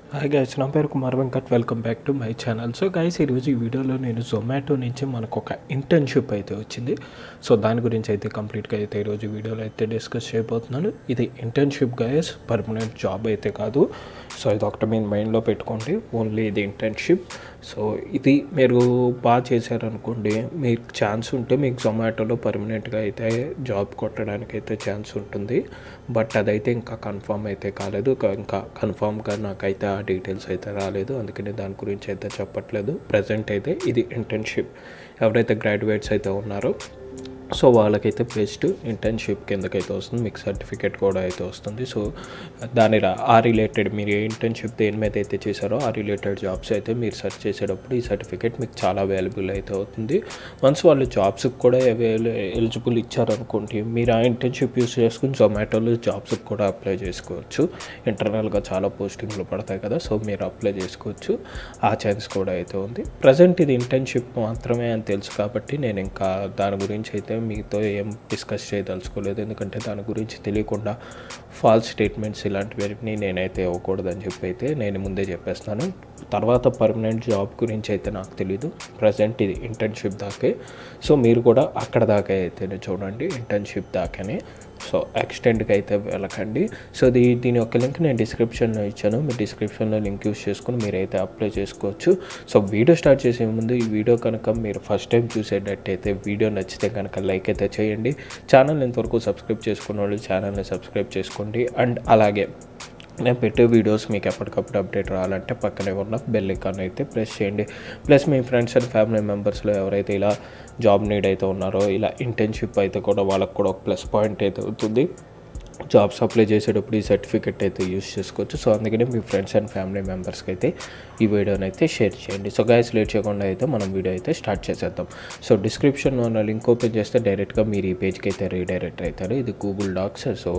Hi guys, నా పేరు Kumar Venkat. Welcome back to my channel. So guys, ఈరోజు ఈ వీడియోలో నేను జొమాటో నుంచి మనకు ఒక ఇంటర్న్షిప్ అయితే వచ్చింది. సో దాని గురించి అయితే కంప్లీట్గా అయితే ఈరోజు వీడియోలో అయితే డిస్కస్ చేయబోతున్నాను. ఇది ఇంటర్న్షిప్ గైస్, పర్మనెంట్ జాబ్ అయితే కాదు. సో ఇది ఒకటి మీరు మైండ్లో పెట్టుకోండి, ఓన్లీ ఇది ఇంటర్న్షిప్. సో ఇది మీరు బాగా చేశారనుకోండి, మీకు ఛాన్స్ ఉంటే మీకు జొమాటోలో పర్మనెంట్గా అయితే జాబ్ కొట్టడానికి అయితే ఛాన్స్ ఉంటుంది. బట్ అదైతే ఇంకా కన్ఫర్మ్ అయితే కాలేదు. ఇంకా కన్ఫర్మ్గా నాకైతే ఆ డీటెయిల్స్ అయితే రాలేదు, అందుకని దాని గురించి అయితే చెప్పట్లేదు. ప్రజెంట్ అయితే ఇది ఇంటర్న్షిప్. ఎవరైతే గ్రాడ్యుయేట్స్ అయితే ఉన్నారో సో వాళ్ళకైతే బెస్ట్ ఇంటర్న్షిప్ కిందకైతే వస్తుంది, మీకు సర్టిఫికేట్ కూడా అయితే వస్తుంది. సో దాని ఆ రిలేటెడ్ మీరు ఏ ఇంటర్న్షిప్ దేని మీద అయితే చేశారో ఆ రిలేటెడ్ జాబ్స్ అయితే మీరు సెర్చ్ చేసేటప్పుడు ఈ సర్టిఫికేట్ మీకు చాలా అవైలబుల్ అయితే అవుతుంది. వన్స్ వాళ్ళు జాబ్స్కి కూడా ఎలిజిబుల్ ఇచ్చారనుకోండి, మీరు ఆ ఇంటర్న్షిప్ యూస్ చేసుకుని జొమాటోలో జాబ్స్కి కూడా అప్లై చేసుకోవచ్చు. ఇంటర్నల్గా చాలా పోస్టింగ్లు పడతాయి కదా, సో మీరు అప్లై చేసుకోవచ్చు. ఆ ఛాన్స్ కూడా అయితే ఉంది. ప్రజెంట్ ఇది ఇంటర్న్షిప్ మాత్రమే అని తెలుసు కాబట్టి నేను ఇంకా దాని గురించి అయితే మీతో ఏం డిస్కస్ చేయదలుచుకోలేదు. ఎందుకంటే దాని గురించి తెలియకుండా ఫాల్స్ స్టేట్మెంట్స్ ఇలాంటివన్నీ నేనైతే ఇవ్వకూడదని చెప్పి అయితే నేను ముందే చెప్పేస్తాను. తర్వాత పర్మనెంట్ జాబ్ గురించి అయితే నాకు తెలీదు. ప్రజెంట్ ఇది ఇంటర్న్షిప్ దాకే. సో మీరు కూడా అక్కడ దాకా అయితే చూడండి, ఇంటర్న్షిప్ దాకానే. సో ఎక్స్టెండ్కి అయితే వెళ్ళకండి. సో దీని యొక్క లింక్ నేను డిస్క్రిప్షన్లో ఇచ్చాను. మీరు డిస్క్రిప్షన్లో లింక్ యూస్ చేసుకుని మీరైతే అప్లై చేసుకోవచ్చు. సో వీడియో స్టార్ట్ చేసే ముందు ఈ వీడియో కనుక మీరు ఫస్ట్ టైం చూసేటట్టయితే వీడియో నచ్చితే కనుక లైక్ అయితే చేయండి. ఛానల్ ఇంతవరకు సబ్స్క్రైబ్ చేసుకున్న వాళ్ళు ఛానల్ని సబ్స్క్రైబ్ చేసుకోండి. అండ్ అలాగే నేను పెట్టే వీడియోస్ మీకు ఎప్పటికప్పుడు అప్డేట్ రావాలంటే పక్కనే ఉన్న బెల్ ఐకాన్ అయితే ప్రెస్ చేయండి. ప్లస్ మీ ఫ్రెండ్స్ అండ్ ఫ్యామిలీ మెంబర్స్లో ఎవరైతే ఇలా జాబ్ నీడ్ అయితే ఉన్నారో, ఇలా ఇంటర్న్షిప్ అయితే కూడా వాళ్ళకు కూడా ఒక ప్లస్ పాయింట్ అయితే అవుతుంది. జాబ్స్ అప్లై చేసేటప్పుడు ఈ సర్టిఫికెట్ అయితే యూస్ చేసుకోవచ్చు. సో అందుకనే మీ ఫ్రెండ్స్ అండ్ ఫ్యామిలీ మెంబర్స్కి అయితే ఈ వీడియోని అయితే షేర్ చేయండి. సో గైస్, లేట్ చేయకుండా అయితే మనం వీడియో అయితే స్టార్ట్ చేసేద్దాం. సో డిస్క్రిప్షన్లో ఉన్న లింక్ ఓపెన్ చేస్తే డైరెక్ట్గా మీరు ఈ పేజ్కి అయితే రీడైరెక్ట్ అవుతారు. ఇది గూగుల్ డాక్స్. సో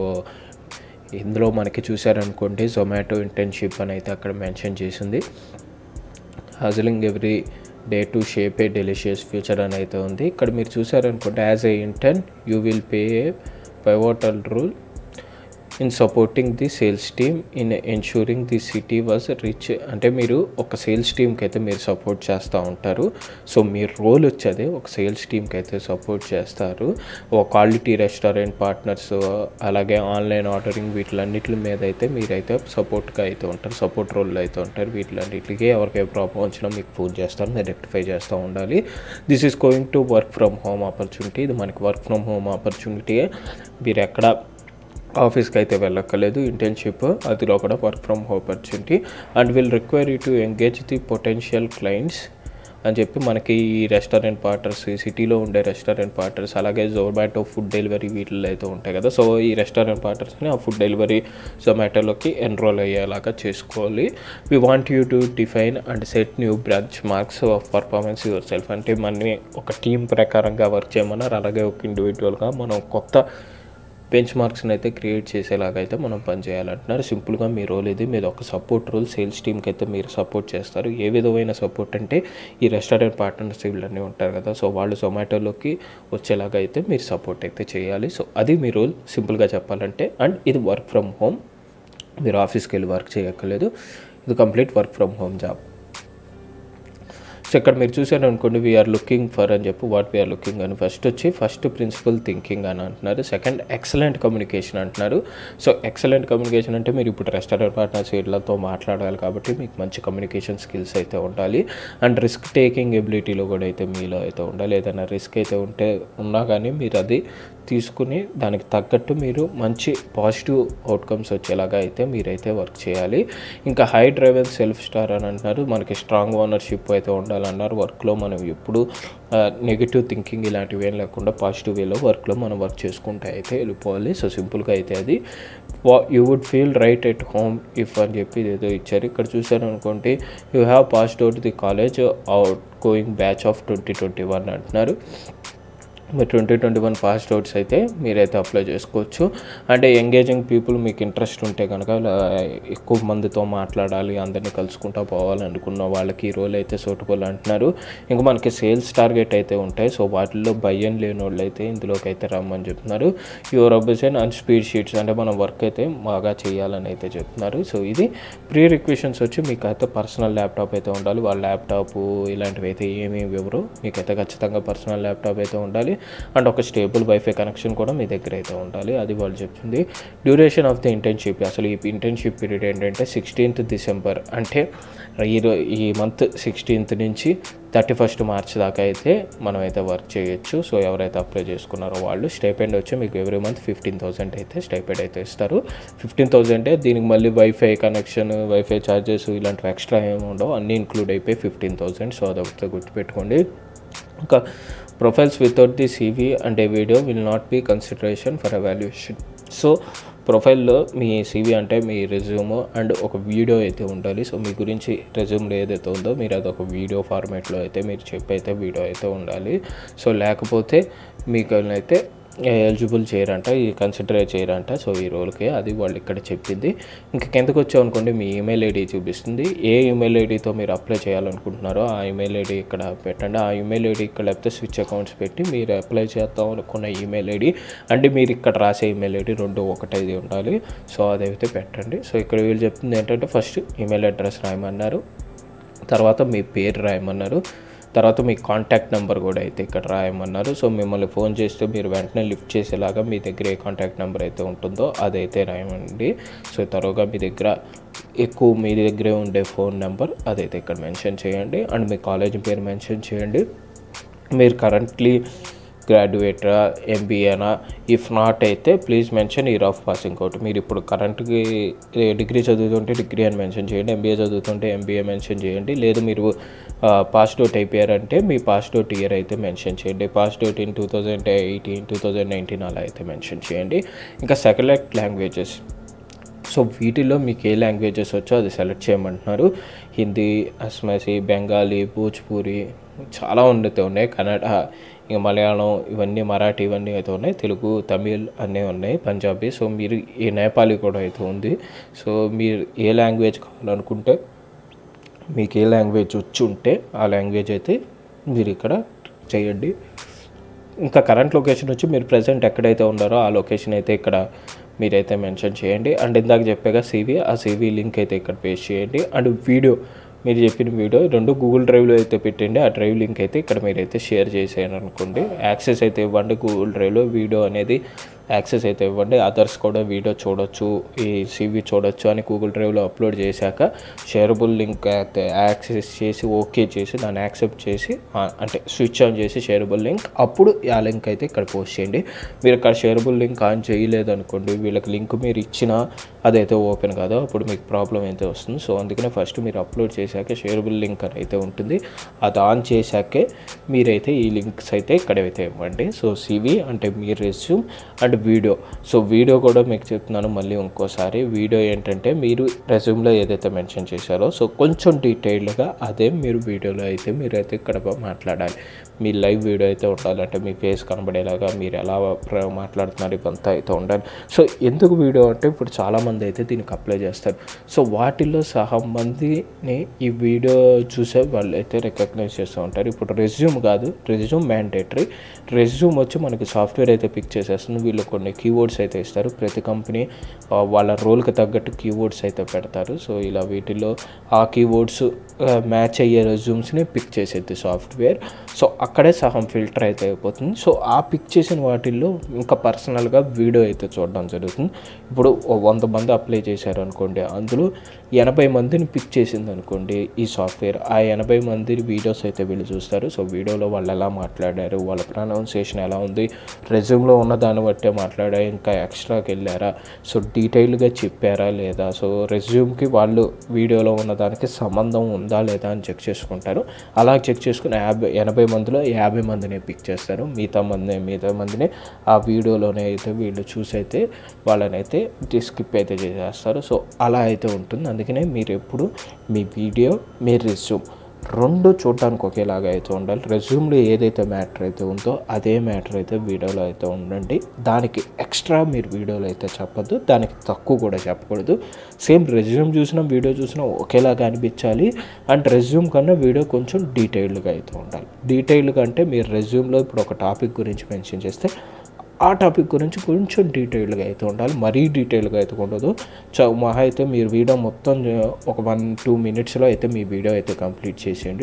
ఇందులో మనకి చూసారనుకోండి, జొమాటో ఇంటర్న్షిప్ అని అయితే అక్కడ మెన్షన్ చేసింది. Hustling every day to shape a delicious future అని అయితే ఉంది. ఇక్కడ మీరు చూసారనుకోండి, as a intern you will play a pivotal role in supporting the sales team in ensuring the city was rich. అంటే మీరు ఒక సేల్స్ టీమ్కి అయితే మీరు సపోర్ట్ చేస్తూ ఉంటారు. సో మీ రోల్ వచ్చేది ఒక సేల్స్ టీమ్కి అయితే సపోర్ట్ చేస్తారు. ఒక క్వాలిటీ రెస్టారెంట్ పార్ట్నర్స్, అలాగే ఆన్లైన్ ఆర్డరింగ్, వీటిలన్నిటి మీద అయితే మీరైతే సపోర్ట్గా అయితే ఉంటారు, సపోర్ట్ రోల్లో అయితే ఉంటారు. వీటిలన్నిటికీ ఎవరికై ప్రాబ్లం వచ్చినా మీకు ఫోన్ చేస్తారు, మీరు రెక్టిఫై చేస్తూ ఉండాలి. This is going to work from home opportunity. ఇది మనకి వర్క్ ఫ్రమ్ హోమ్ ఆపర్చునిటీయే. మీరు ఎక్కడ ఆఫీస్కి అయితే వెళ్ళక్కర్లేదు. ఇంటర్న్షిప్ అదిలో కూడా work from home opportunity. And will require you to engage the potential clients అని చెప్పి మనకి ఈ రెస్టారెంట్ పార్ట్నర్స్, ఈ సిటీలో ఉండే రెస్టారెంట్ పార్ట్నర్స్, అలాగే జొమాటో ఫుడ్ డెలివరీ వీటిల్లో అయితే ఉంటాయి కదా. సో ఈ రెస్టారెంట్ పార్ట్నర్స్ని ఆ ఫుడ్ డెలివరీ జొమాటోలోకి ఎన్రోల్ అయ్యేలాగా చేసుకోవాలి. We want you to define and set new branch marks of performance yourself. అంటే మనని ఒక టీం ప్రకారంగా వర్క్ చేయమన్నారు, అలాగే ఒక ఇండివిజువల్గా మనం కొత్త బెంచ్ మార్క్స్ని అయితే క్రియేట్ చేసేలాగా అయితే మనం పనిచేయాలంటున్నారు. సింపుల్గా మీ రోల్ ఇది, మీరు ఒక సపోర్ట్ రోల్. సేల్స్ టీమ్కి అయితే మీరు సపోర్ట్ చేస్తారు. ఏ విధమైన సపోర్ట్ అంటే ఈ రెస్టారెంట్ పార్ట్నర్స్ వీళ్ళన్నీ ఉంటారు కదా, సో వాళ్ళు జొమాటోలోకి వచ్చేలాగా అయితే మీరు సపోర్ట్ అయితే చేయాలి. సో అది మీ రోల్ సింపుల్గా చెప్పాలంటే. అండ్ ఇది వర్క్ ఫ్రమ్ హోమ్, మీరు ఆఫీస్కి వెళ్ళి వర్క్ చేయక్కర్లేదు. ఇది complete work from home job. So ఇక్కడ మీరు చూసారు అనుకోండి, వీఆర్ లుకింగ్ ఫర్ అని చెప్పి వాట్ వీఆర్ లుకింగ్ అని ఫస్ట్ ప్రిన్సిపల్ థింకింగ్ అని అంటున్నారు. సెకండ్ ఎక్సలెంట్ కమ్యూనికేషన్ అంటున్నారు. సో ఎక్సలెంట్ కమ్యూనికేషన్ అంటే మీరు ఇప్పుడు రెస్టారెంట్ పార్ట్నర్స్ వీళ్ళతో మాట్లాడాలి కాబట్టి మీకు మంచి కమ్యూనికేషన్ స్కిల్స్ అయితే ఉండాలి. అండ్ రిస్క్ టేకింగ్ ఎబిలిటీలో కూడా అయితే మీలో అయితే ఉండాలి. ఏదైనా రిస్క్ అయితే ఉన్నా కానీ మీరు అది తీసుకుని దానికి తగ్గట్టు మీరు మంచి పాజిటివ్ అవుట్కమ్స్ వచ్చేలాగా అయితే మీరైతే వర్క్ చేయాలి. ఇంకా హై డ్రైవెన్ సెల్ఫ్ స్టార్ అని అంటున్నారు. మనకి స్ట్రాంగ్ ఓనర్షిప్ అయితే ఉండాలన్నారు. వర్క్లో మనం ఎప్పుడు నెగిటివ్ థింకింగ్ ఇలాంటివి ఏం లేకుండా పాజిటివ్ వేలో వర్క్లో మనం వర్క్ చేసుకుంటే అయితే వెళ్ళిపోవాలి. సో సింపుల్గా అయితే అది you would feel right at home if అని చెప్పి ఏదో ఇచ్చారు. ఇక్కడ చూసారు అనుకోండి, you have passed out the college out going batch of 2021 అంటున్నారు. మీరు 2021 పాస్డ్ అవుట్స్ అయితే మీరైతే అప్లై చేసుకోవచ్చు. అంటే ఎంగేజింగ్ పీపుల్ మీకు ఇంట్రెస్ట్ ఉంటే కనుక ఎక్కువ మందితో మాట్లాడాలి, అందరినీ కలుసుకుంటూ పోవాలి అనుకున్న వాళ్ళకి ఈ రోల్ అయితే సూటబుల్ అంటున్నారు. ఇంకా మనకి సేల్స్ టార్గెట్ అయితే ఉంటాయి. సో వాటిల్లో భయం లేని వాళ్ళు అయితే ఇందులోకి అయితే రమ్మని చెప్తున్నారు. Your ambition and speed sheets అంటే మనం వర్క్ అయితే బాగా చేయాలని అయితే చెప్తున్నారు. సో ఇది ప్రీ రిక్వెషన్స్ వచ్చి మీకు అయితే పర్సనల్ ల్యాప్టాప్ అయితే ఉండాలి. వాళ్ళ ల్యాప్టాప్ ఇలాంటివి అయితే ఏమీ ఇవ్వరు, మీకైతే ఖచ్చితంగా పర్సనల్ ల్యాప్టాప్ అయితే ఉండాలి. అండ్ ఒక స్టేబుల్ వైఫై కనెక్షన్ కూడా మీ దగ్గర అయితే ఉండాలి, అది వాళ్ళు చెప్తుంది. డ్యూరేషన్ ఆఫ్ ది ఇంటర్న్షిప్, అసలు ఈ ఇంటర్న్షిప్ పీరియడ్ ఏంటంటే 16th December అంటే ఈ మంత్ 16th నుంచి 31st March దాకా అయితే మనం అయితే వర్క్ చేయొచ్చు. సో ఎవరైతే అప్లై చేసుకున్నారో వాళ్ళు స్టైపెండ్ వచ్చి మీకు ఎవ్రీ మంత్ 15,000 అయితే స్టైపెండ్ అయితే ఇస్తారు. 15,000 దీనికి మళ్ళీ వైఫై కనెక్షన్, వైఫై ఛార్జెస్ ఇలాంటివి ఎక్స్ట్రా ఏమి ఉండవు, అన్నీ ఇంక్లూడ్ అయిపోయి 15,000. సో అదొకటి గుర్తుపెట్టుకోండి. ఇంకా profiles without the CV and a video will not be consideration for evaluation. So ప్రొఫైల్లో మీ CV అంటే మీ రెజ్యూమ్ అండ్ ఒక వీడియో అయితే ఉండాలి. సో మీ గురించి రెజ్యూమ్లో ఏదైతే ఉందో మీరు అదొక వీడియో ఫార్మేట్లో అయితే మీరు చెప్పైతే వీడియో అయితే ఉండాలి. సో లేకపోతే మీకు అయితే ఎలిజిబుల్ చేయరంట, ఇది కన్సిడర్ చేయరంట. సో ఈ రోల్కి అది వాళ్ళు ఇక్కడ చెప్పింది. ఇంకా కిందకు వచ్చాం అనుకోండి, మీ ఈమెయిల్ ఐడి చూపిస్తుంది. ఏ ఈమెయిల్ ఐడితో మీరు అప్లై చేయాలనుకుంటున్నారో ఆ ఈమెయిల్ ఐడి ఇక్కడ పెట్టండి. ఆ ఈమెయిల్ ఐడి ఇక్కడ లేకపోతే స్విచ్ అకౌంట్స్ పెట్టి మీరు అప్లై చేద్దాం అనుకున్న ఈమెయిల్ ఐడి అంటే మీరు ఇక్కడ రాసే ఈమెయిల్ ఐడి రెండు ఒకటైది ఉండాలి. సో అదైతే పెట్టండి. సో ఇక్కడ వీళ్ళు చెప్తుంది ఏంటంటే ఫస్ట్ ఈమెయిల్ అడ్రస్ రాయమన్నారు, తర్వాత మీ పేరు రాయమన్నారు, తర్వాత మీ కాంటాక్ట్ నెంబర్ కూడా అయితే ఇక్కడ రాయమన్నారు. సో మిమ్మల్ని ఫోన్ చేస్తే మీరు వెంటనే లిఫ్ట్ చేసేలాగా మీ దగ్గర ఏ కాంటాక్ట్ నెంబర్ అయితే ఉంటుందో అదైతే రాయమండి. సో తర్వాత మీ దగ్గర మీ దగ్గరే ఉండే ఫోన్ నెంబర్ అదైతే ఇక్కడ మెన్షన్ చేయండి. అండ్ మీ కాలేజ్ పేరు మెన్షన్ చేయండి. మీరు కరెంట్లీ గ్రాడ్యుయేటా, MBAనా, ఇఫ్ నాట్ అయితే please mention year of passing out. మీరు ఇప్పుడు కరెంట్కి డిగ్రీ చదువుతుంటే డిగ్రీ అని మెన్షన్ చేయండి, MBA చదువుతుంటే MBA మెన్షన్ చేయండి. లేదు మీరు పాస్డ్ అవుట్ అయిపోయారంటే మీ పాస్డ్ అవుట్ ఇయర్ అయితే మెన్షన్ చేయండి. పాస్డ్ అవుట్ ఇన్ 2018, 2019 అలా అయితే మెన్షన్ చేయండి. ఇంకా సెలెక్ట్ లాంగ్వేజెస్. సో వీటిలో మీకు ఏ లాంగ్వేజెస్ వచ్చో అది సెలెక్ట్ చేయమంటున్నారు. హిందీ, అస్మాసి, బెంగాలీ, భోజ్పూరి చాలా ఉన్నాయి, కన్నడ, ఇంకా మలయాళం, ఇవన్నీ మరాఠీ ఇవన్నీ అయితే ఉన్నాయి, తెలుగు, తమిళ్ అన్నీ ఉన్నాయి, పంజాబీ. సో మీరు ఈ నేపాలీ కూడా అయితే ఉంది. సో మీరు ఏ లాంగ్వేజ్ కావాలనుకుంటే మీకు ఏ లాంగ్వేజ్ వచ్చి ఉంటే ఆ లాంగ్వేజ్ అయితే మీరు ఇక్కడ చేయండి. ఇంకా కరెంట్ లొకేషన్ వచ్చి మీరు ప్రజెంట్ ఎక్కడైతే ఉన్నారో ఆ లొకేషన్ అయితే ఇక్కడ మీరైతే మెన్షన్ చేయండి. అండ్ ఇందాక చెప్పాగా ఆ CV లింక్ అయితే ఇక్కడ పేస్ట్ చేయండి. అండ్ వీడియో మీరు చెప్పిన వీడియో రెండు గూగుల్ డ్రైవ్లో అయితే పెట్టండి. ఆ డ్రైవ్ లింక్ అయితే ఇక్కడ మీరైతే షేర్ చేసేయను అనుకోండి. యాక్సెస్ అయితే ఇవ్వండి, గూగుల్ డ్రైవ్లో వీడియో అనేది యాక్సెస్ అయితే ఇవ్వండి. అదర్స్ కూడా వీడియో చూడొచ్చు, ఈ CV చూడొచ్చు అని గూగుల్ డ్రైవ్లో అప్లోడ్ చేశాక షేరబుల్ లింక్ అయితే యాక్సెస్ చేసి ఓకే చేసి దాన్ని యాక్సెప్ట్ చేసి అంటే స్విచ్ ఆన్ చేసి షేరబుల్ లింక్, అప్పుడు ఆ లింక్ అయితే ఇక్కడ పోస్ట్ చేయండి. మీరు ఇక్కడ షేరబుల్ లింక్ ఆన్ చేయలేదు అనుకోండి, వీళ్ళకి లింక్ మీరు ఇచ్చినా అదైతే ఓపెన్ కాదు, అప్పుడు మీకు ప్రాబ్లం అయితే వస్తుంది. సో అందుకనే ఫస్ట్ మీరు అప్లోడ్ చేశాక షేరబుల్ లింక్ అని అయితే ఉంటుంది, అది ఆన్ చేశాకే మీరైతే ఈ లింక్స్ అయితే ఇక్కడైతే ఇవ్వండి. సో CV అంటే మీ resume and video. So video కూడా మీకు చెప్తున్నాను మళ్ళీ ఇంకోసారి. వీడియో ఏంటంటే మీరు రెజ్యూమ్లో ఏదైతే మెన్షన్ చేశారో సో కొంచెం డీటెయిల్డ్గా అదే మీరు వీడియోలో అయితే మీరైతే ఇక్కడ మాట్లాడాలి. మీ లైవ్ వీడియో అయితే ఉండాలి, అంటే మీ ఫేస్ కనబడేలాగా మీరు ఎలా మాట్లాడుతున్నారు ఇవంతా అయితే ఉండాలి. సో ఎందుకు వీడియో అంటే ఇప్పుడు చాలామంది అయితే దీనికి అప్లై చేస్తారు. సో వాటిల్లో సహా మందిని ఈ వీడియో చూసే వాళ్ళు అయితే రికగ్నైజ్ చేస్తూ ఉంటారు. ఇప్పుడు రెజ్యూమ్ కాదు, రెజ్యూమ్ మ్యాండేటరీ. రెజ్యూమ్ వచ్చి మనకి సాఫ్ట్వేర్ అయితే పిక్ చేసేస్తుంది. వీళ్ళు కొన్ని కీవర్డ్స్ అయితే ఇస్తారు, ప్రతి కంపెనీ వాళ్ళ రోల్కి తగ్గట్టు కీవర్డ్స్ అయితే పెడతారు. సో ఇలా వీటిల్లో ఆ కీవర్డ్స్ మ్యాచ్ అయ్యే రెజ్యూమ్స్ని పిక్ చేసేది సాఫ్ట్వేర్. సో అక్కడే సహం ఫిల్టర్ అయితే అయిపోతుంది. సో ఆ పిక్ చేసిన వాటిల్లో ఇంకా పర్సనల్గా వీడియో అయితే చూడడం జరుగుతుంది. ఇప్పుడు 100 మంది అప్లై చేశారు అనుకోండి, అందులో 80 మందిని పిక్ చేసింది అనుకోండి ఈ సాఫ్ట్వేర్, ఆ 80 మంది వీడియోస్ అయితే వీళ్ళు చూస్తారు. సో వీడియోలో వాళ్ళు ఎలా మాట్లాడారు, వాళ్ళ ప్రొనౌన్సియేషన్ ఎలా ఉంది, రెజ్యూమ్లో ఉన్న దాన్ని బట్టే మాట్లాడారు, ఇంకా ఎక్స్ట్రాకి వెళ్ళారా, సో డీటెయిల్గా చెప్పారా లేదా, సో రెజ్యూమ్కి వాళ్ళు వీడియోలో ఉన్న దానికి సంబంధం ఉందా లేదా అని చెక్ చేసుకుంటారు. అలా చెక్ చేసుకుని 80 మందిలో 50 మందిని పిక్ చేస్తారు, మిగతా మందిని ఆ వీడియోలోనే అయితే వీళ్ళు చూసి అయితే వాళ్ళనైతే స్కిప్ అయితే చేసేస్తారు. సో అలా అయితే ఉంటుంది. అందుకనే మీరు ఎప్పుడు మీ వీడియో, మీ రెజ్యూమ్ రెండు చూడడానికి ఒకేలాగా అయితే ఉండాలి. రెజ్యూమ్లో ఏదైతే మ్యాటర్ అయితే ఉందో అదే మ్యాటర్ అయితే వీడియోలో అయితే ఉండండి. దానికి ఎక్స్ట్రా మీరు వీడియోలో అయితే చెప్పొద్దు, దానికి తక్కువ కూడా చెప్పకూడదు. సేమ్ రెజ్యూమ్ చూసినా వీడియో చూసినా ఒకేలాగా అనిపించాలి. అండ్ రెజ్యూమ్ కన్నా వీడియో కొంచెం డీటెయిల్డ్గా అయితే ఉండాలి. డీటెయిల్డ్గా అంటే మీరు రెజ్యూమ్లో ఇప్పుడు ఒక టాపిక్ గురించి మెన్షన్ చేస్తే ఆ టాపిక్ గురించి కొంచెం డీటెయిల్డ్గా అయితే ఉండాలి. మరీ డీటెయిల్డ్గా అయితే ఉండదు. మహా అయితే మీరు వీడియో మొత్తం ఒక 1-2 మినిట్స్లో అయితే మీ వీడియో అయితే కంప్లీట్ చేసేయండి.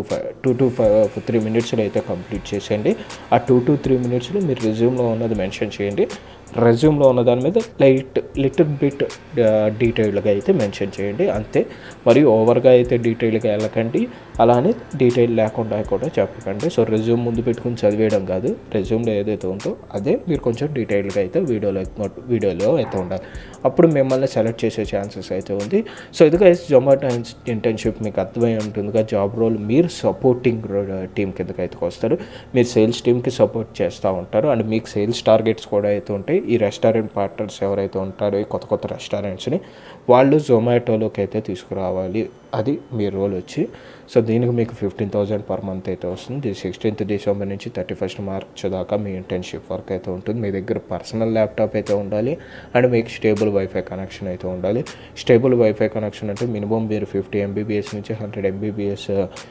2 to 3 మినిట్స్లో అయితే కంప్లీట్ చేసేయండి. ఆ 2 to 3 మినిట్స్లో మీరు రెజ్యూమ్లో ఉన్నది మెన్షన్ చేయండి. రెజ్యూమ్లో ఉన్న దాని మీద లిటిల్ బిట్ డీటెయిల్డ్గా అయితే మెన్షన్ చేయండి అంతే. మరియు ఓవర్గా అయితే డీటెయిల్గా వెళ్ళకండి, అలానే డీటెయిల్ లేకుండా కూడా చెప్పకండి. సో రెజ్యూమ్ ముందు పెట్టుకుని చదివేయడం కాదు, రెజ్యూమ్లో ఏదైతే ఉందో అదే మీరు కొంచెం డీటెయిల్గా అయితే వీడియోలో అయితే ఉండాలి. అప్పుడు మిమ్మల్ని సెలెక్ట్ చేసే ఛాన్సెస్ అయితే ఉంది. సో ఇది గైస్ జొమాటో ఇంటర్న్షిప్ మీకు అర్థమై ఉంటుందిగా. జాబ్ రోల్ మీరు సపోర్టింగ్ టీమ్ కిందకి అయితే వస్తారు. మీరు సేల్స్ టీమ్కి సపోర్ట్ చేస్తూ ఉంటారు అండ్ మీకు సేల్స్ టార్గెట్స్ కూడా అయితే ఉంటాయి. ఈ రెస్టారెంట్ పార్ట్నర్స్ ఎవరైతే ఉంటారో ఈ కొత్త రెస్టారెంట్స్ని వాళ్ళు జొమాటోలోకి అయితే తీసుకురావాలి. అది మీ రోల్ వచ్చి. సో దీనికి మీకు 15,000 పర్ మంత్ అయితే వస్తుంది. 16th డిసెంబర్ నుంచి 31st మార్చ్ దాకా మీ ఇంటర్న్షిప్ వర్క్ అయితే ఉంటుంది. మీ దగ్గర పర్సనల్ ల్యాప్టాప్ అయితే ఉండాలి అండ్ మీకు స్టేబుల్ వైఫై కనెక్షన్ అయితే ఉండాలి. స్టేబుల్ వైఫై కనెక్షన్ అంటే మినిమం మీరు 50 MBPS నుంచి 100 MBPS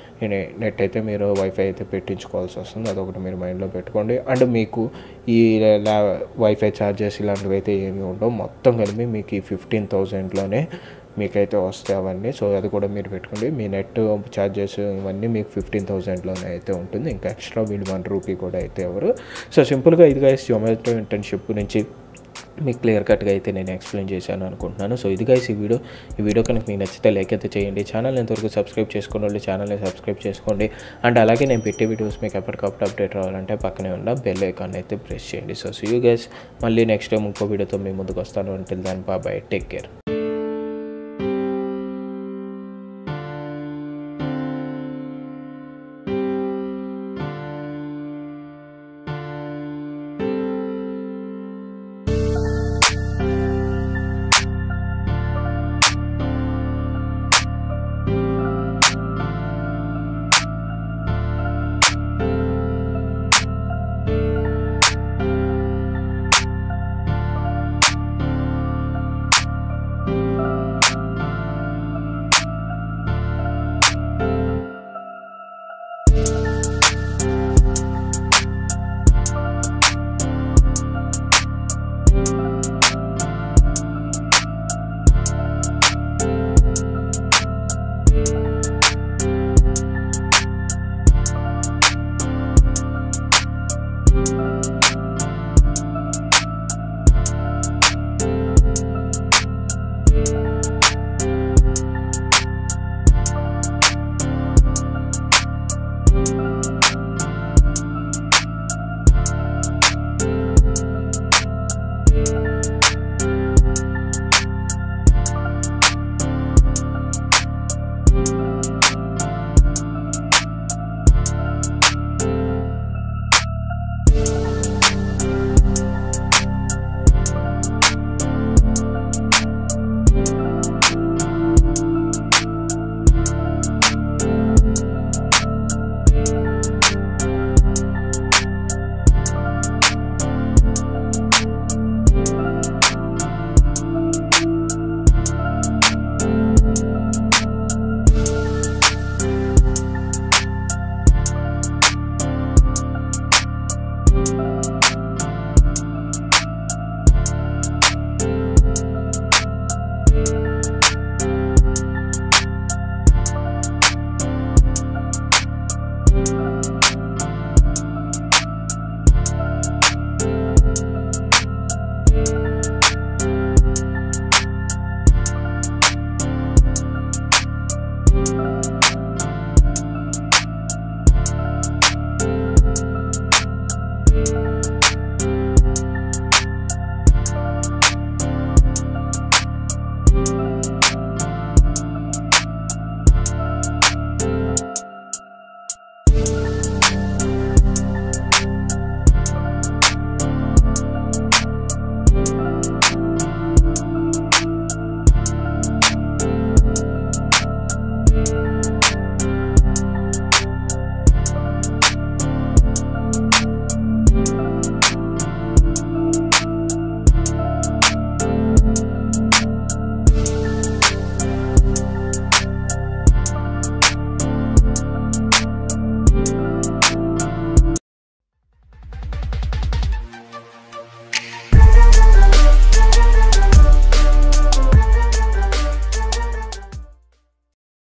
నెట్ అయితే మీరు వైఫై అయితే పెట్టించుకోవాల్సి వస్తుంది. అదొకటి మీరు మైండ్లో పెట్టుకోండి. అండ్ మీకు ఈ వైఫై ఛార్జెస్ ఇలాంటివి అయితే ఏమీ ఉండవు. మొత్తం కలిపి మీకు ఈ 15,000లోనే మీకైతే వస్తాయి అవన్నీ. సో అది కూడా మీరు పెట్టుకోండి. మీ నెట్ ఛార్జెస్ ఇవన్నీ మీకు 15,000లోనే అయితే ఉంటుంది. ఇంకా ఎక్స్ట్రా వీళ్ళు 1 రూపీ కూడా అయితే ఎవరు. సో సింపుల్గా ఇది గైస్ జొమాటో ఇంటర్న్షిప్ గురించి మీకు క్లియర్ కట్గా అయితే నేను ఎక్స్ప్లెయిన్ చేశాను అనుకుంటున్నాను. సో ఇది గైస్ ఈ వీడియో కనుక మీకు నచ్చితే లైక్ అయితే చేయండి. ఛానల్ ఎంతవరకు సబ్స్క్రైబ్ చేసుకున్న వాళ్ళు ఛానల్ని సబ్స్క్రైబ్ చేసుకోండి. అండ్ అలాగే నేను పెట్టే వీడియోస్ మీకు ఎప్పటికప్పుడు అప్డేట్ రావాలంటే పక్కనే ఉన్న బెల్ ఐకాన్ అయితే ప్రెస్ చేయండి. సో సీ యూ గైస్, మళ్ళీ నెక్స్ట్ టైం ఇంకో వీడియోతో మీ ముందుకు వస్తాను. Until then bye, take care.